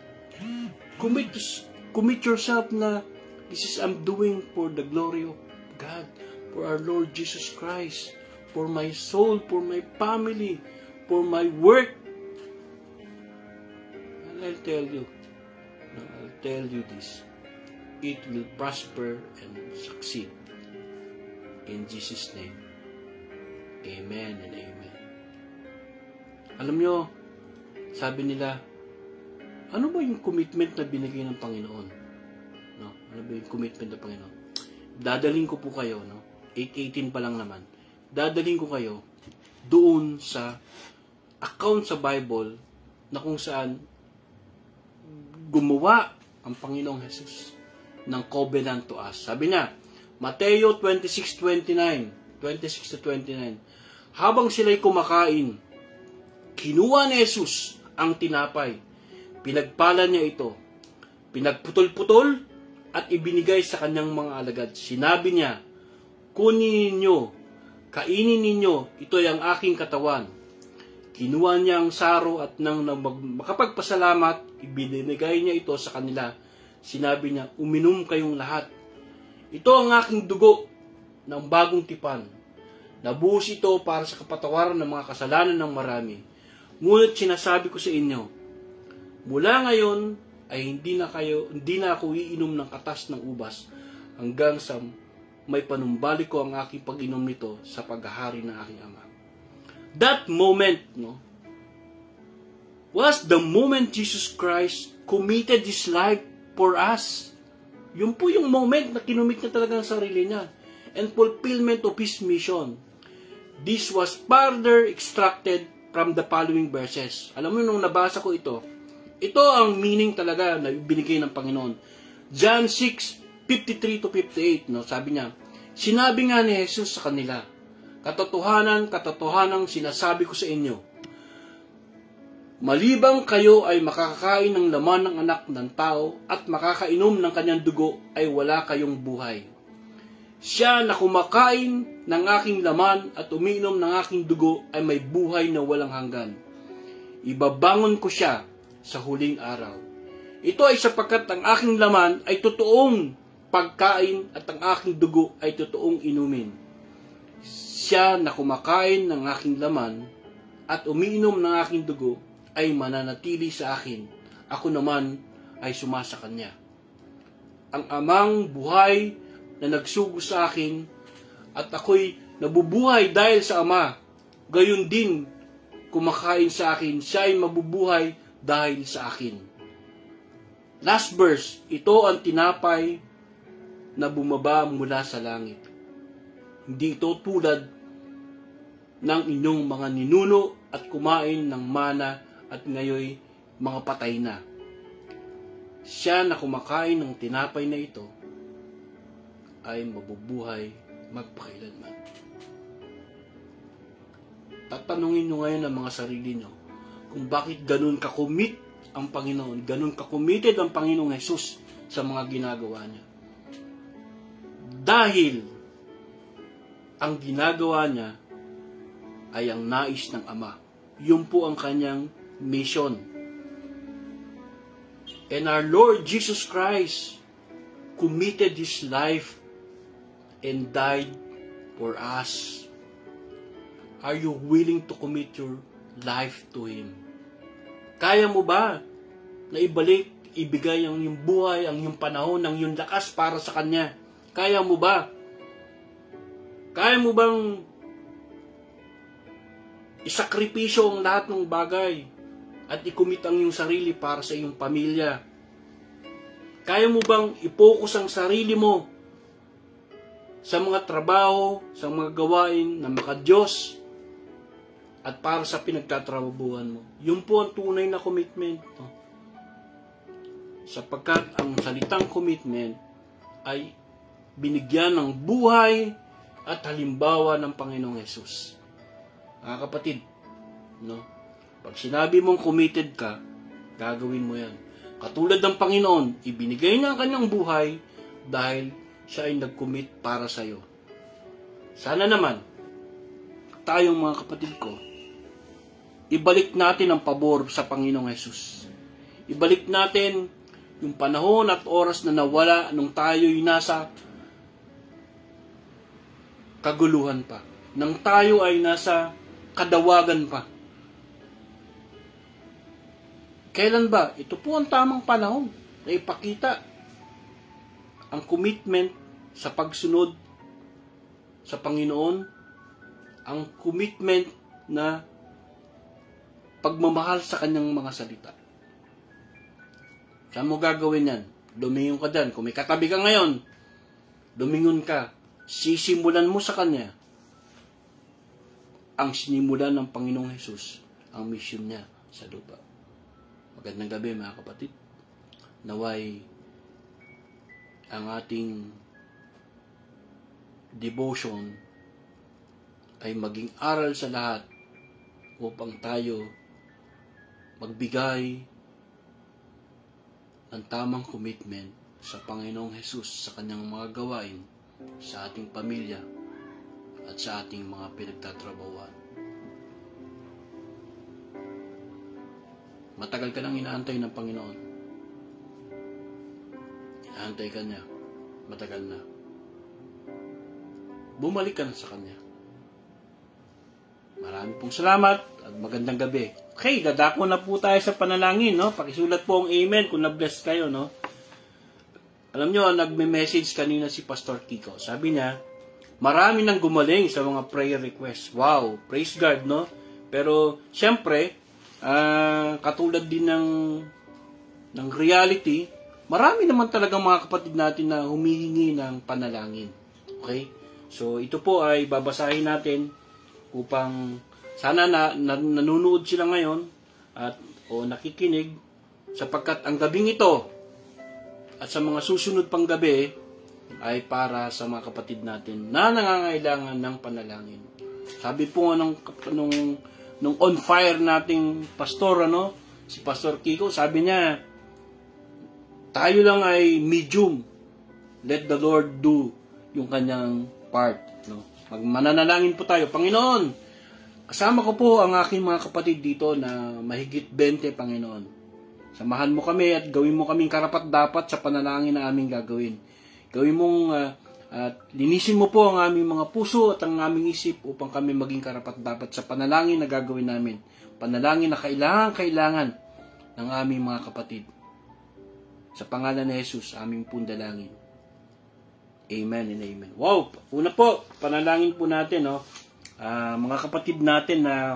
Commit yourself na this is I'm doing for the glory of God, for our Lord Jesus Christ, for my soul, for my family, for my work. And I'll tell you this, it will prosper and succeed. In Jesus' name, amen and amen. Alam nyo, sabi nila, ano ba yung commitment na binigay ng Panginoon? No? Ano ba yung commitment ng Panginoon? Dadaling ko po kayo, no? 8:18 pa lang naman. dadalhin ko kayo doon sa account sa Bible na kung saan gumawa ang Panginoong Jesus ng covenant to us. Sabi niya, Mateo 26:29, 26-29, habang sila'y kumakain, kinuha ni Jesus ang tinapay, pinagpala niya ito, pinagputol-putol at ibinigay sa kanyang mga alagad. Sinabi niya, kunin ninyo, kainin ninyo, ito ay ang aking katawan. Kinuha niya ang saro at nang makapagpasalamat, ibinigay niya ito sa kanila. Sinabi niya, uminom kayong lahat. Ito ang aking dugo ng bagong tipan. Nabuhos ito para sa kapatawaran ng mga kasalanan ng marami. Ngunit sinasabi ko sa inyo, mula ngayon ay hindi na ako iinom ng katas ng ubas hanggang sa may panumbalik ko ang aking pag-inom nito sa paghahari ng aking Ama. That moment, was the moment Jesus Christ committed His life for us. Yun po yung moment na kinumit niya talaga ang sarili niya. And fulfillment of His mission. This was further extracted from the following verses. Alam mo, nung nabasa ko ito ang meaning talaga na binigay ng Panginoon. John 6:53-58, sabi niya, sinabi nga ni Jesus sa kanila, katotohanan sinasabi ko sa inyo, malibang kayo ay makakakain ng laman ng anak ng tao at makakainom ng kanyang dugo ay wala kayong buhay. Siya na kumakain ng aking laman at umiinom ng aking dugo ay may buhay na walang hanggan. Ibabangon ko siya sa huling araw. Ito ay sapagkat ang aking laman ay totoong pagkain at ang aking dugo ay totoong inumin. Siya na kumakain ng aking laman at umiinom ng aking dugo ay mananatili sa akin. Ako naman ay sumasa kanya. Ang amang buhay na nagsugo sa akin at ako'y nabubuhay dahil sa Ama, gayon din kumakain sa akin, siya ay mabubuhay dahil sa akin. Last verse, ito ang tinapay na bumaba mula sa langit. Hindi ito tulad ng inyong mga ninuno at kumain ng mana at ngayoy mga patay na. Siya na kumakain ng tinapay na ito ay mabubuhay magpakailanman. Tatanungin nyo ngayon ang mga sarili nyo kung bakit ganun kakumit ang Panginoon, ganun kakumited ang Panginoong Jesus sa mga ginagawa niya. Dahil ang ginagawa niya ay ang nais ng Ama. Yun po ang kanyang mission. And our Lord Jesus Christ committed His life and died for us. Are you willing to commit your life to Him? Kaya mo ba na ibigay ang iyong buhay, ang iyong panahon, ang iyong lakas para sa Kanya? Kaya mo ba? Kaya mo bang isakripisyo ang lahat ng bagay at ikumit ang iyong sarili para sa iyong pamilya? Kaya mo bang i-focus ang sarili mo sa mga trabaho, sa mga gawain na maka-Diyos at para sa pinagtatrabahuan mo? Yun po ang tunay na commitment. Sapagkat ang salitang commitment ay binigyan ng buhay at halimbawa ng Panginoong Jesus. Mga kapatid, pag sinabi mong committed ka, gagawin mo yan. Katulad ng Panginoon, ibinigay niya ang kanyang buhay dahil siya ay nag-commit para sa iyo. Sana naman, tayong mga kapatid ko, ibalik natin ang pabor sa Panginoong Jesus. Ibalik natin yung panahon at oras na nawala nung tayo'y nasa kaguluhan pa. Nang tayo ay nasa kadawagan pa. Kailan ba? Ito po ang tamang panahon na ipakita ang commitment sa pagsunod sa Panginoon, ang commitment na pagmamahal sa kanyang mga salita. Saan mo gagawin yan? Lumingon ka dyan. Kung may katabi ka ngayon, lumingon ka. Sisimulan mo sa kanya ang sinimulan ng Panginoong Hesus, ang mission niya sa lupa. Magandang gabi mga kapatid. Naway ang ating devotion ay maging aral sa lahat upang tayo magbigay ng tamang commitment sa Panginoong Hesus sa kanyang mga gawain sa ating pamilya at sa ating mga pinagtatrabawan. Matagal ka nang inaantay ng Panginoon. Inaantay ka niya. Matagal na. Bumalik ka na sa Kanya. Marami pong salamat at magandang gabi. Okay, dadako na po tayo sa panalangin, no? Pakisulat po ang amen kung na-bless kayo, no? Alam nyo, nagme-message kanina si Pastor Kiko. Sabi niya, marami nang gumaling sa mga prayer requests. Wow, praise God, no? Pero, syempre, katulad din ng reality, marami naman talagang mga kapatid natin na humihingi ng panalangin. Okay? So, ito po ay babasahin natin upang sana nanonood sila ngayon o nakikinig sapagkat ang gabing ito at sa mga susunod pang gabi ay para sa mga kapatid natin na nangangailangan ng panalangin. Sabi po nga nung on fire nating pastor, si Pastor Kiko, sabi niya, tayo lang ay medium. Let the Lord do yung kanyang part. No? Mananalangin po tayo. Panginoon, kasama ko po ang aking mga kapatid dito na mahigit 20, Panginoon. Samahan mo kami at gawin mo kaming karapat-dapat sa panalangin na aming gagawin. Gawin mong at linisin mo po ang aming mga puso at ang aming isip upang kami maging karapat-dapat sa panalangin na gagawin namin. Panalangin na kailangan ng aming mga kapatid. Sa pangalan ni Jesus, aming pundalangin. Amen and amen. Wow! Una po, panalangin po natin, mga kapatid natin na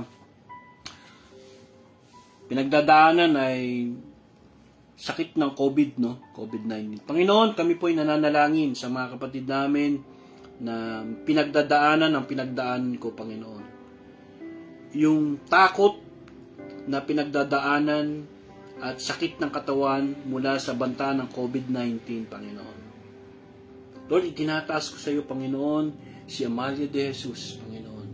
pinagdadaanan ay sakit ng COVID-19. Panginoon, kami po ay nananalangin sa mga kapatid namin na pinagdadaanan ang pinagdaanan ko, Panginoon. Yung takot na pinagdadaanan at sakit ng katawan mula sa banta ng COVID-19, Panginoon. Lord, itinataas ko sa iyo, Panginoon, si Amalia de Jesus, Panginoon.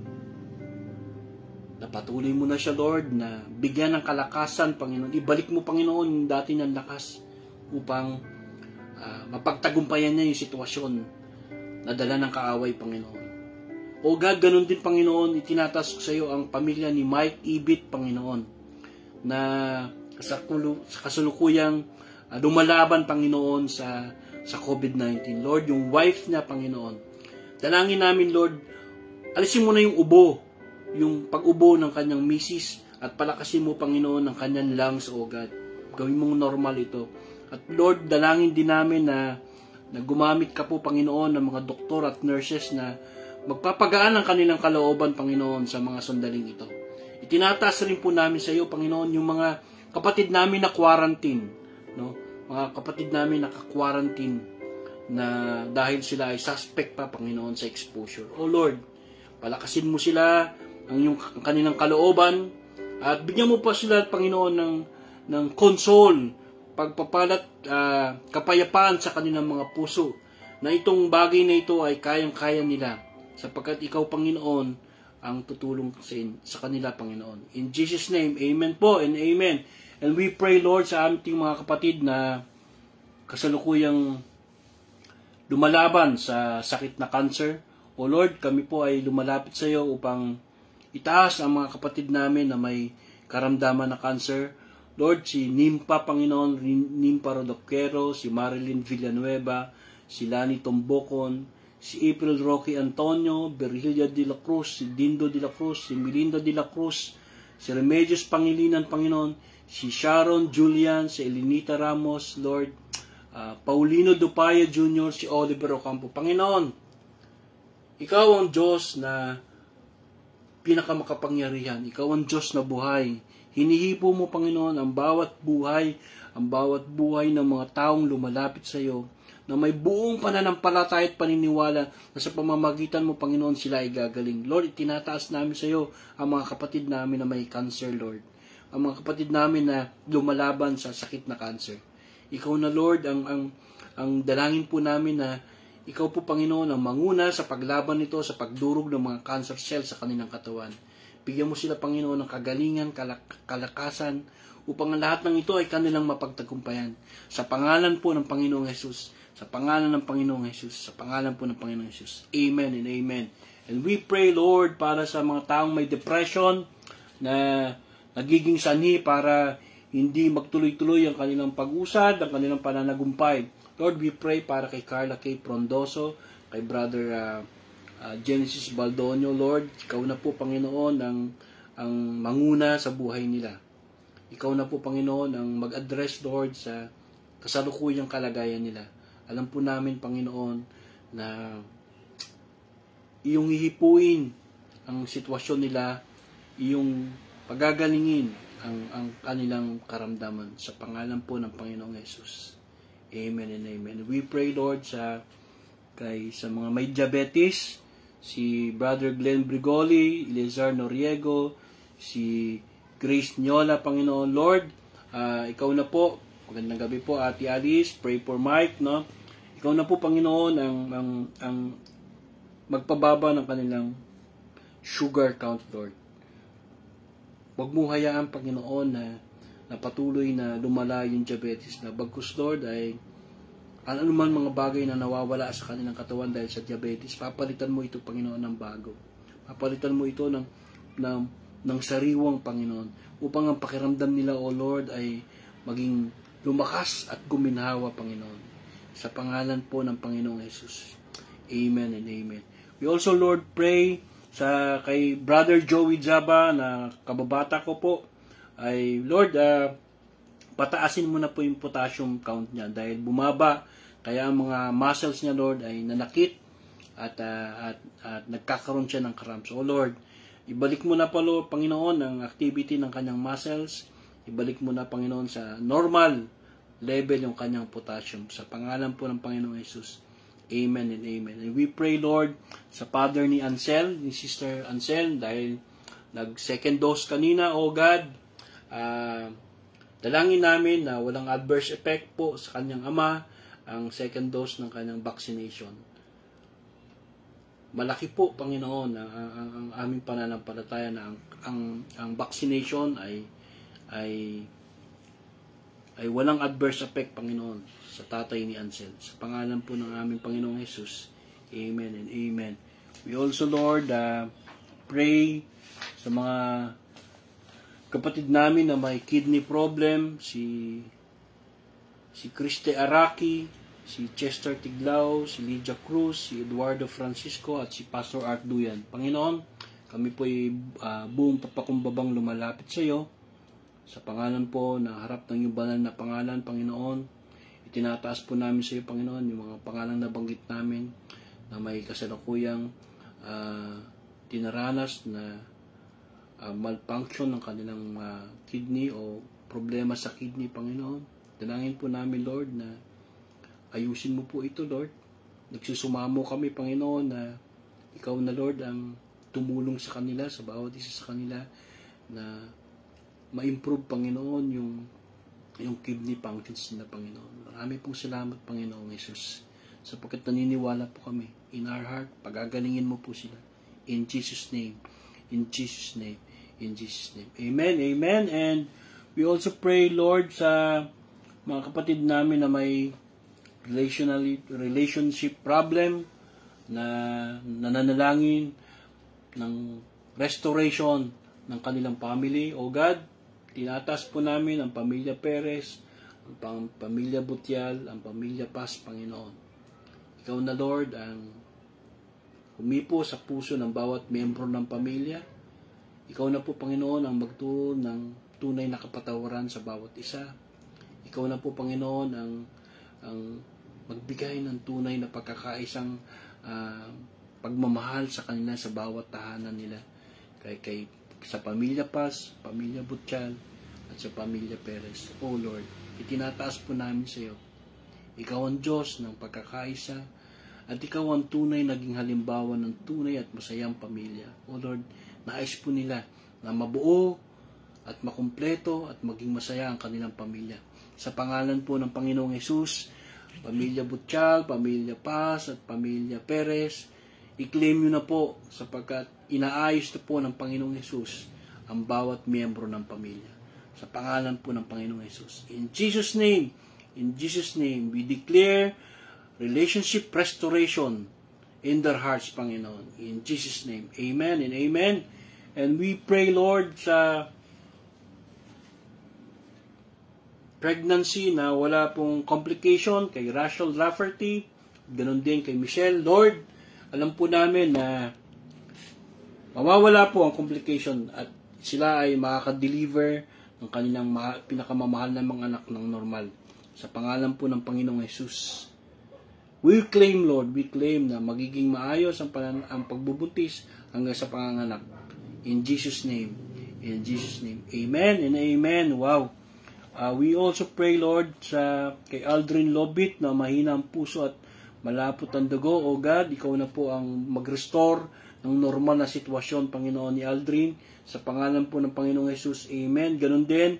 Napatuloy mo na siya, Lord, na bigyan ng kalakasan, Panginoon. Ibalik mo, Panginoon, yung dati ng lakas upang mapagtagumpayan niya yung sitwasyon na dala ng kaaway, Panginoon. O God, ganun din, Panginoon, itinataas ko sa iyo ang pamilya ni Mike Ibit, Panginoon, na sa kasulukuyang lumalaban, Panginoon, sa COVID-19. Lord, yung wife niya, Panginoon. Dalangin namin, Lord, alisin mo na yung ubo, yung pag-ubo ng kanyang misis at palakasin mo, Panginoon, ng kanyang lungs, O God. Gawin mong normal ito. At Lord, dalangin din namin na gumamit ka po, Panginoon, ng mga doktor at nurses na magpapagaan ang kanilang kalooban, Panginoon, sa mga sandaling ito. Itinataas rin po namin sa iyo, Panginoon, yung mga kapatid namin na quarantine, mga kapatid namin naka-quarantine na dahil sila ay suspect pa, Panginoon, sa exposure. O Lord, palakasin mo sila ang kanilang kalooban at bigyan mo pa sila, Panginoon, ng console, pagpapalat, kapayapaan sa kanilang mga puso na itong bagay na ito ay kayang-kaya nila sapagkat ikaw, Panginoon, ang tutulong sa kanila, Panginoon. In Jesus' name, amen po and amen. And we pray, Lord, sa ating mga kapatid na kasalukuyang lumalaban sa sakit na cancer. O Lord, kami po ay lumalapit sa iyo upang itaas ang mga kapatid namin na may karamdaman na cancer. Lord, si Nimpa, Panginoon, Nimpa Rodopquero, si Marilyn Villanueva, si Lani Tombocon, si April Rocky Antonio, Virgilia de la Cruz, si Dindo de la Cruz, si Melinda de la Cruz, si Remedios Pangilinan, Panginoon, si Sharon Julian, si Elinita Ramos, Lord, Paulino Dupaya Jr., si Oliver Ocampo. Panginoon, ikaw ang Diyos na pinakamakapangyarihan. Ikaw ang Diyos na buhay. Hinihipo mo, Panginoon, ang bawat buhay ng mga taong lumalapit sa iyo, na may buong pananampalataya at paniniwala na sa pamamagitan mo, Panginoon, sila ay gagaling. Lord, itinataas namin sa iyo ang mga kapatid namin na may cancer, Lord. Ang mga kapatid namin na lumalaban sa sakit na cancer. Ikaw na, Lord, ang dalangin po namin na ikaw po, Panginoon, ang manguna sa paglaban nito, sa pagdurog ng mga cancer cells sa kanilang katawan. Bigyan mo sila, Panginoon, ng kagalingan, kalakasan, upang ang lahat ng ito ay kanilang mapagtagumpayan. Sa pangalan po ng Panginoong Jesus. Sa pangalan ng Panginoong Jesus. Sa pangalan po ng Panginoong Jesus. Amen and amen. And we pray, Lord, para sa mga taong may depression na nagiging sanhi para hindi magtuloy-tuloy ang kanilang pag-usad, ang kanilang pananagumpay. Lord, we pray para kay Carla K. Frondoso, kay Brother Genesis Baldonio, Lord. Ikaw na po, Panginoon, ang manguna sa buhay nila. Ikaw na po, Panginoon, ang mag-address, Lord, sa kasalukuyang kalagayan nila. Alam po namin, Panginoon, na iyong hihipuin ang sitwasyon nila, iyong pagagalingin ang kanilang karamdaman sa pangalan po ng Panginoong Jesus. Amen and amen. We pray, Lord, sa mga may diabetes, si Brother Glenn Brigoli, Elizar Noriego, si Grace Nyola, Panginoon. Lord, ikaw na po. Magandang gabi po, Ate Alice. Pray for Mike, no? Ikaw na po, Panginoon, ang magpababa ng kanilang sugar count, Lord. Huwag mo hayaan, Panginoon, na patuloy na lumala yung diabetes na bagkus, Lord, ay anuman mga bagay na nawawala sa kanilang katawan dahil sa diabetes, papalitan mo ito, Panginoon, ng bago. Papalitan mo ito ng sariwang, Panginoon, upang ang pakiramdam nila, O Lord, ay maging lumakas at guminhawa, Panginoon. Sa pangalan po ng Panginoong Jesus. Amen and amen. We also, Lord, pray kay Brother Joey Jaba na kababata ko po, ay Lord, pataasin mo na po yung potassium count niya dahil bumaba, kaya ang mga muscles niya, Lord, ay nanakit at nagkakaroon siya ng cramps. O Lord, ibalik mo na po, Lord, Panginoon, ang activity ng kanyang muscles. Ibalik mo na, Panginoon, sa normal level yung kanyang potassium. Sa pangalan po ng Panginoong Jesus. Amen and amen. And we pray, Lord, sa father ni Ansel, ni Sister Ansel, dahil nag-second dose kanina, O God, dalangin namin na walang adverse effect po sa kanyang ama ang second dose ng kanyang vaccination. Malaki po, Panginoon, ang aming pananampalataya na ang vaccination ay walang adverse effect, Panginoon, sa tatay ni Ansel. Sa pangalan po ng aming Panginoong Jesus. Amen and amen. We also, Lord, pray sa mga kapatid namin na may kidney problem, si Christe Araki, si Chester Tiglao, si Lydia Cruz, si Eduardo Francisco, at si Pastor Art Duyan. Panginoon, kami po ay buong papakumbabang lumalapit sa iyo. Sa pangalan po, na harap ng iyong banal na pangalan, Panginoon, itinataas po namin sa iyo, Panginoon, yung mga pangalan na banggit namin na may kasalukuyang tinaranas na malfunction ng kanilang kidney o problema sa kidney, Panginoon. Dalangin po namin, Lord, na ayusin mo po ito, Lord. Nagsusumamo kami, Panginoon, na ikaw na, Lord, ang tumulong sa kanila, sa bawat isa sa kanila, na ma-improve, Panginoon, yung kidney functions nila, Panginoon. Marami pong salamat, Panginoong Jesus, sapagkat naniniwala po kami in our heart, pagagalingin mo po sila. In Jesus' name. In Jesus' name. In Jesus' name. Amen, amen. And we also pray, Lord, sa mga kapatid namin na may relationship problem, na nananalangin ng restoration ng kanilang family. O God, tinatas po namin ang pamilya Perez, ang pamilya Butial, ang pamilya Paz, Panginoon. Ikaw na, Lord, ang humipo sa puso ng bawat miyembro ng pamilya. Ikaw na po, Panginoon, ang magturo ng tunay na kapatawaran sa bawat isa. Ikaw na po, Panginoon, ang magbigay ng tunay na pagkakaisang pagmamahal sa kanila sa bawat tahanan nila. sa pamilya Paz, pamilya Butchal, at sa pamilya Perez. O Lord, itinataas po namin sa iyo. Ikaw ang Diyos ng pagkakaisa, at ikaw ang tunay naging halimbawa ng tunay at masayang pamilya. O Lord, nais po nila na mabuo at makumpleto at maging masaya ang kanilang pamilya. Sa pangalan po ng Panginoong Hesus, pamilya Butchal, pamilya Paz, at pamilya Perez, i-claim nyo na po sapagkat inaayos na po ng Panginoong Hesus ang bawat miyembro ng pamilya. Sa pangalan po ng Panginoong Hesus. In Jesus' name, we declare relationship restoration in their hearts, Panginoon. In Jesus' name, amen and amen. And we pray, Lord, sa pregnancy na wala pong complication kay Rachel Rafferty, ganun din kay Michelle. Lord, alam po namin na mawawala po ang complication at sila ay makaka-deliver ng kanilang pinakamamahal na mga anak ng normal. Sa pangalan po ng Panginoong Hesus. We claim, Lord, na magiging maayos ang pagbubuntis hanggang sa panganganak. In Jesus' name. Amen and amen. Wow. We also pray, Lord, kay Aldrin Lobit na mahina ang puso at malapot ang dugo. O God, ikaw na po ang mag-restore ng normal na sitwasyon, Panginoon, ni Aldrin. Sa pangalan po ng Panginoong Hesus. Amen. Ganun din,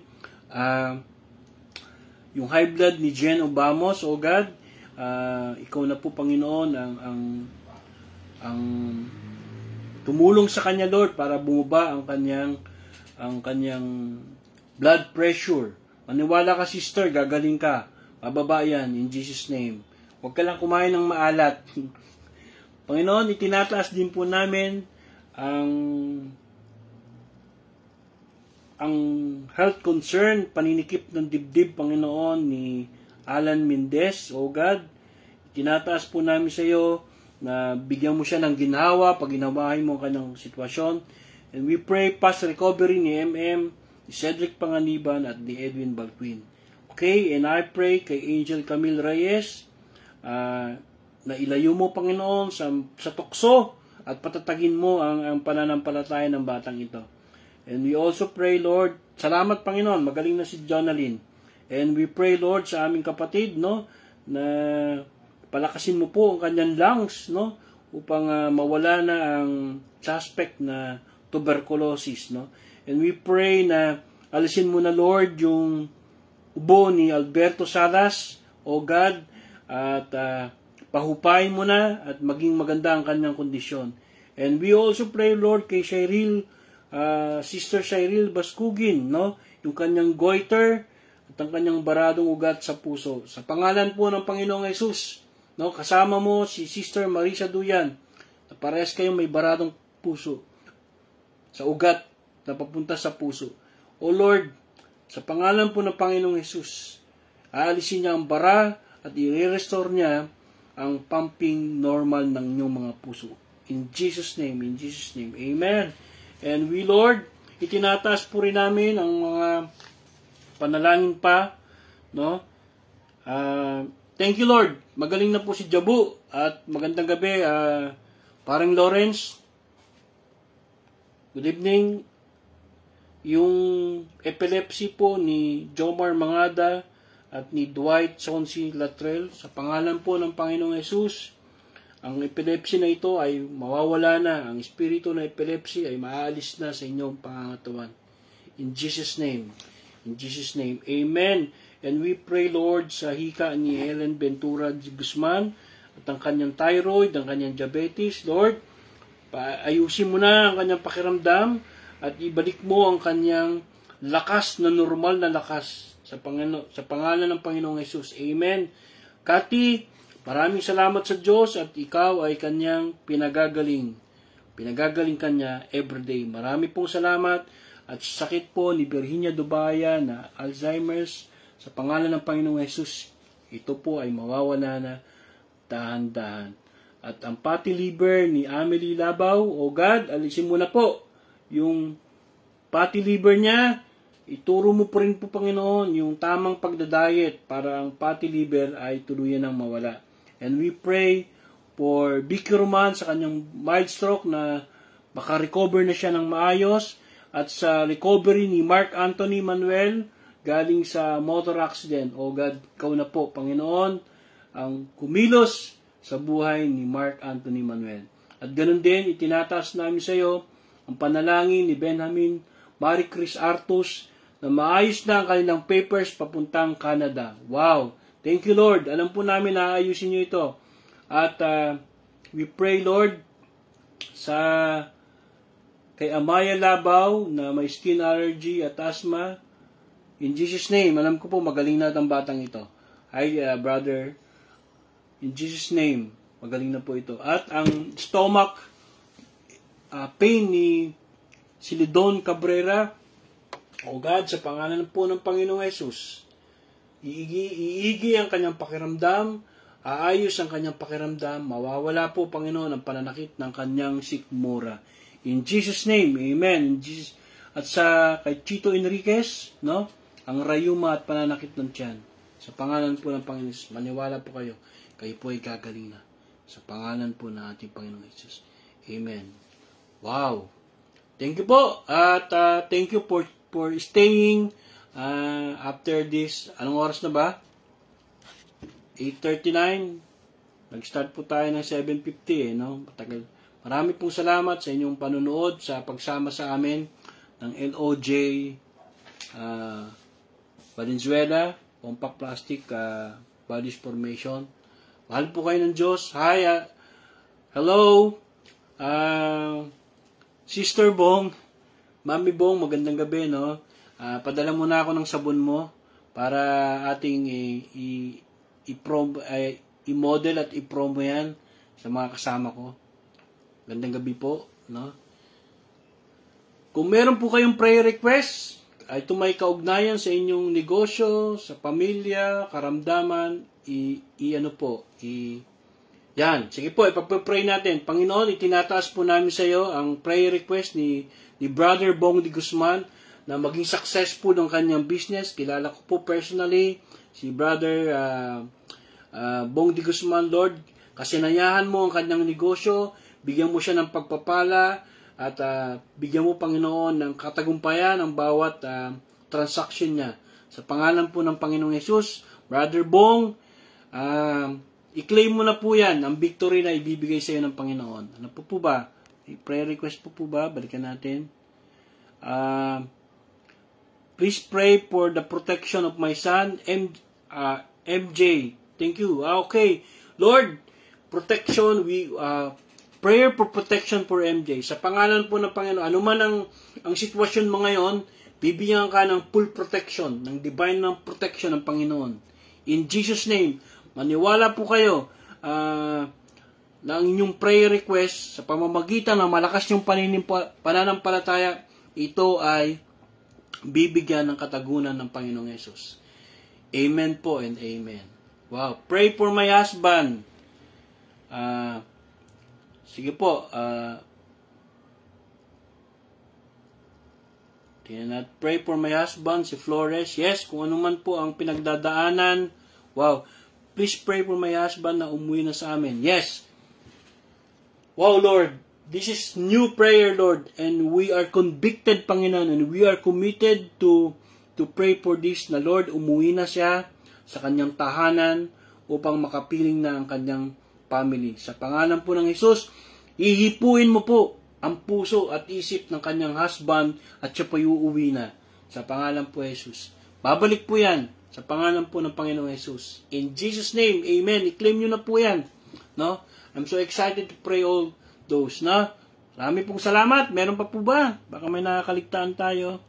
yung high blood ni Jen Obamos, o God, ikaw na po, Panginoon, ang tumulong sa kanya, Lord, para bumaba ang kanyang blood pressure. Maniwala ka, sister, gagaling ka. Bababa yan, in Jesus' name. Huwag ka lang kumain ng maalat. Panginoon, itinataas din po namin ang health concern, paninikip ng dibdib, Panginoon, ni Alan Mendez, O God. Itinataas po namin sa iyo na bigyan mo siya ng ginhawa pag ginawahin mo ang kanyang sitwasyon. And we pray fast recovery ni MM, ni Cedric Panganiban at ni Edwin Balquin. Okay, and I pray kay Angel Camille Reyes na ilayo mo, Panginoon, sa tukso at patatagin mo ang pananampalataya ng batang ito. And we also pray, Lord, salamat, Panginoon, magaling na si Jonalyn. And we pray, Lord, sa aming kapatid, no, na palakasin mo po ang kanyang lungs, no, upang mawala na ang suspect na tuberculosis, no. And we pray na alisin mo na, Lord, yung ubo ni Alberto Salas, O God, at pahupain mo na at maging maganda ang kanyang kondisyon. And we also pray, Lord, kay Sister Cyril Baskugin, no, yung kanyang goiter at ang kanyang baradong ugat sa puso. Sa pangalan po ng Panginoong Hesus, no, kasama mo si Sister Marisa Duyan, na parehas kayong may baradong puso sa ugat na papunta sa puso. O Lord, sa pangalan po ng Panginoong Hesus, aalisin niya ang bara at i-restore niya ang pumping normal ng inyong mga puso. In Jesus' name, Amen. And we, Lord, itinataas po rin namin ang mga panalangin pa, no? Thank you, Lord. Magaling na po si Jabu at magandang gabi, parang Lawrence. Good evening. Yung epilepsy po ni Jomar Mangada at ni Dwight Sonsi Latrell, sa pangalan po ng Panginoong Hesus, ang epilepsy na ito ay mawawala na. Ang espiritu na epilepsy ay maaalis na sa inyong pangangatawan. In Jesus' name. Amen. And we pray, Lord, sa hika ni Helen Ventura Guzman at ang kanyang thyroid, ang kanyang diabetes. Lord, ayusin mo na ang kanyang pakiramdam at ibalik mo ang kanyang lakas na normal na lakas sa pangalan ng Panginoong Hesus. Amen. Kati, maraming salamat sa Diyos at ikaw ay kanyang pinagagaling. Pinagagaling kanya everyday. Marami pong salamat at sakit po ni Virginia Dubaya na Alzheimer's, sa pangalan ng Panginoong Hesus, ito po ay mawawala na dahan-dahan. At ang fatty liver ni Amelie Labaw, O God, alisin mo na po yung fatty liver niya. Ituro mo po rin po, Panginoon, yung tamang pagdadiet para ang fatty liver ay tuluyan ng mawala. And we pray for Vicky Roman sa kanyang mild stroke na makarecover na siya ng maayos. At sa recovery ni Mark Anthony Manuel, galing sa motor accident. O God, ikaw na po, Panginoon, ang kumilos sa buhay ni Mark Anthony Manuel. At ganun din, itinataas namin sa iyo ang panalangin ni Benjamin Marie Chris Artus na maayos na ang kanilang papers papuntang Canada. Wow! Thank you, Lord. Alam po namin na ayusin niyo ito. At we pray, Lord, sa kay Amaya Labaw na may skin allergy at asthma. In Jesus' name, alam ko po magaling na ang batang ito. Hi, brother. In Jesus' name, magaling na po ito. At ang stomach pain ni Silidon Cabrera, O God, sa pangalan po ng Panginoong Yesus, iigi ang kanyang pakiramdam, aayos ang kanyang pakiramdam, mawawala po, Panginoon, ang pananakit ng kanyang sikmura. In Jesus' name, Amen. At sa kay Chito Enriquez, no, ang rayuma at pananakit ng tiyan. Sa pangalan po ng Panginoon Yesus, maniwala po kayo, kayo po ay gagaling na. Sa pangalan po ng ating Panginoong Yesus. Amen. Wow. Thank you po. At thank you for staying after this. Anong oras na ba? 8:39. Nag-start po tayo ng 7:50 no? Matagal. Marami pong salamat sa inyong panunood sa pagsama sa amin ng LOJ Valenzuela, Compact Plastic Bodies Formation. Mahal po kayo ng Diyos. Hi, hello, Sister Bong, Mami Bong, magandang gabi, no? Padala muna ako ng sabon mo para ating i-model at i-promo yan sa mga kasama ko. Gandang gabi po, no? Kung meron po kayong prayer request, ay ito may kaugnayan sa inyong negosyo, sa pamilya, karamdaman, yan. Sige po, ipapapray natin. Panginoon, itinataas po namin sa iyo ang prayer request ni Brother Bong de Guzman na maging successful ng kanyang business. Kilala ko po personally si Brother Bong de Guzman, Lord. Kasinayahan mo ang kanyang negosyo, bigyan mo siya ng pagpapala, at bigyan mo, Panginoon, ng katagumpayan ang bawat transaction niya. Sa pangalan po ng Panginoong Yesus, Brother Bong, i-claim mo na po yan, ang victory na ibibigay sa iyo ng Panginoon. Ano po ba? Prayer request po ba? Balikan natin. Please pray for the protection of my son, MJ. Thank you. Okay. Lord, protection, prayer for protection for MJ. Sa pangalan po ng Panginoon, anuman ang sitwasyon mo ngayon, bibigyan ka ng full protection, ng divine ng protection ng Panginoon. In Jesus' name, maniwala po kayo na ang inyong prayer request sa pamamagitan ng malakas yung pananampalataya, ito ay bibigyan ng katagunan ng Panginoong Yesus. Amen po and amen. Wow. Pray for my husband. Sige po. Pray for my husband, si Flores. Yes, kung ano man po ang pinagdadaanan. Wow. Please pray for my husband na umuwi na sa amin. Yes. Wow, Lord. This is new prayer, Lord. And we are convicted, Panginoon. And we are committed to pray for this na, Lord, umuwi na siya sa kanyang tahanan upang makapiling na ang kanyang family. Sa pangalan po ng Jesus, ihipuin mo po ang puso at isip ng kanyang husband at siya pa uuwi na. Sa pangalan po Jesus. Babalik po yan sa pangalan po ng Panginoong Jesus. In Jesus' name, amen. I-claim nyo na po yan. No? I'm so excited to pray all those. No? Marami pong salamat. Meron pa po ba? Baka may nakakaligtaan tayo.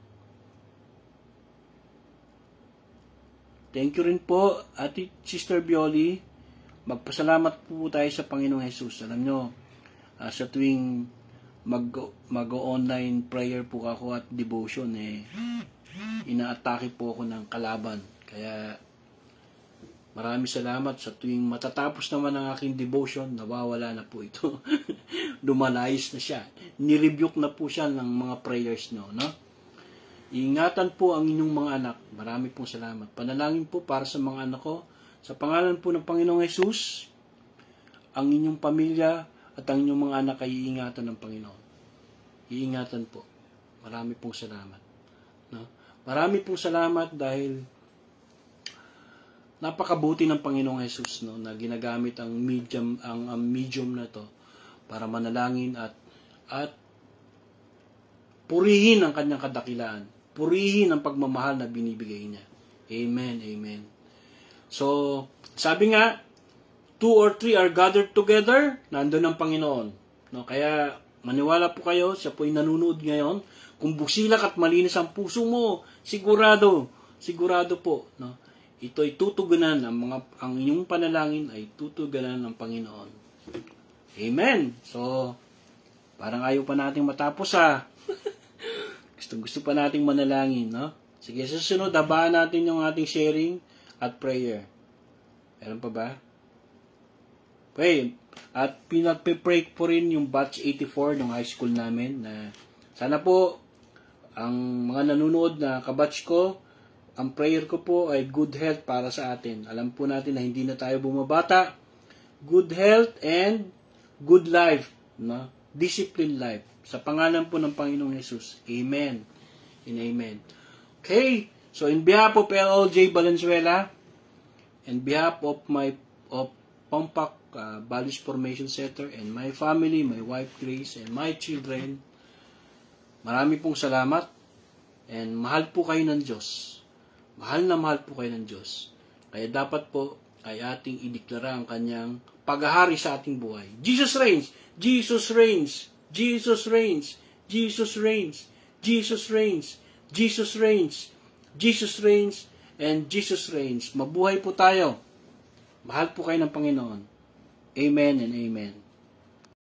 Thank you rin po, Ate Sister Bioli. Magpasalamat po tayo sa Panginoong Jesus. Alam nyo, sa tuwing mag-online prayer po ako at devotion, inaatake po ako ng kalaban. Kaya maraming salamat sa tuwing matatapos naman ang aking devotion, nawawala na po ito. Dumalayos na siya. Nirebuke na po siya ng mga prayers nyo, no? Iingatan po ang inyong mga anak. Marami pong salamat. Panalangin po para sa mga anak ko. Sa pangalan po ng Panginoong Yesus, ang inyong pamilya at ang inyong mga anak ay iingatan ng Panginoon. iingatan po. Marami pong salamat. No? Marami pong salamat dahil napakabuti ng Panginoong Jesus, no, na ginagamit ang medium na to para manalangin at purihin ang kanyang kadakilaan. Purihin ang pagmamahal na binibigay niya. Amen, amen. So, sabi nga, 2 or 3 are gathered together, nandun ang Panginoon. No, kaya maniwala po kayo, siya po'y nanonood ngayon. Kung busilak at malinis ang puso mo, sigurado po, no, ito'y tutugunan, ang inyong panalangin ay tutugunan ng Panginoon. Amen. So, parang ayaw pa nating matapos Gusto pa nating manalangin, no? Sige, sa susunod, habaan natin yung ating sharing at prayer. Meron pa ba? Pray. At pinag-pray po rin yung batch 84 ng high school namin na sana po ang mga nanonood na kabatch ko, ang prayer ko po ay good health para sa atin. Alam po natin na hindi na tayo bumabata. Good health and good life. No? Disciplined life. Sa pangalan po ng Panginoong Jesus. Amen. And amen. Okay. So in behalf of LLJ Valenzuela, in behalf of Pompac Values Formation Center and my family, my wife Grace, and my children, marami pong salamat. And mahal po kayo ng Diyos. Mahal na mahal po kayo ng Diyos. Kaya dapat po ay ating ideklara ang kanyang paghahari sa ating buhay. Jesus reigns! Jesus reigns! Jesus reigns! Jesus reigns! Jesus reigns! Jesus reigns! Jesus reigns! And Jesus reigns. Mabuhay po tayo. Mahal po kayo ng Panginoon. Amen and amen.